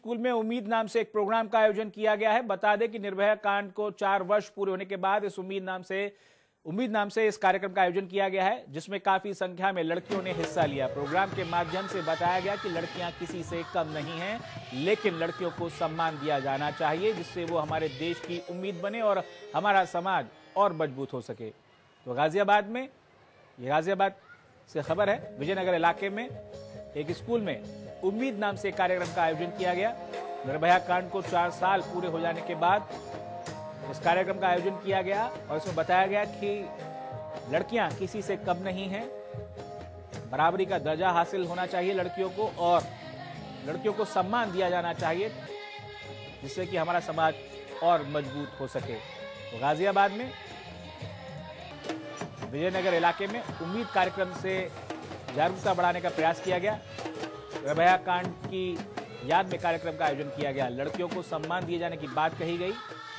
School में उम्मीद नाम से एक प्रोग्राम का आयोजन किया गया है। बता दें कि निर्भया कांड को 4 वर्ष पूरे होने के बाद इस उम्मीद नाम से इस कार्यक्रम का आयोजन किया गया है, जिसमें काफी संख्या में लड़कियों ने हिस्सा लिया। प्रोग्राम के माध्यम से बताया गया कि लड़कियां किसी से कम नहीं हैं, लेकिन लड़कियों को सम्मान दिया जाना चाहिए, जिससे वो हमारे देश की उम्मीद बने और हमारा समाज और मजबूत हो सके। तो गाजियाबाद से खबर है, विजयनगर इलाके में एक स्कूल में उम्मीद नाम से कार्यक्रम का आयोजन किया गया। निर्भया कांड को 4 साल पूरे हो जाने के बाद इस कार्यक्रम का आयोजन किया गया और इसमें बताया गया कि लड़कियां किसी से कम नहीं हैं, बराबरी का दर्जा हासिल होना चाहिए लड़कियों को और लड़कियों को सम्मान दिया जाना चाहिए, जिससे कि हमारा समाज और मजबूत हो सके। तो गाजियाबाद में विजयनगर इलाके में उम्मीद कार्यक्रम से जागरूकता बढ़ाने का प्रयास किया गया। निर्भया कांड की याद में कार्यक्रम का आयोजन किया गया। लड़कियों को सम्मान दिए जाने की बात कही गई।